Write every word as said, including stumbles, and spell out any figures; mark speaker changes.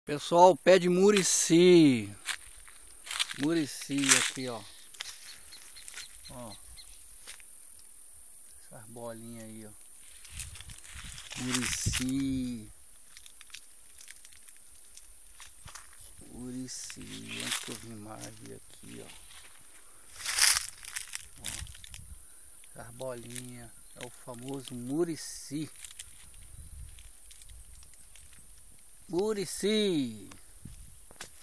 Speaker 1: Pessoal, pé de murici. Murici aqui, ó. Ó. Essas bolinhas aí, ó. Murici. Murici. Onde que eu vim mais aqui, ó. Ó. Essas bolinhas. É o famoso murici. Murici.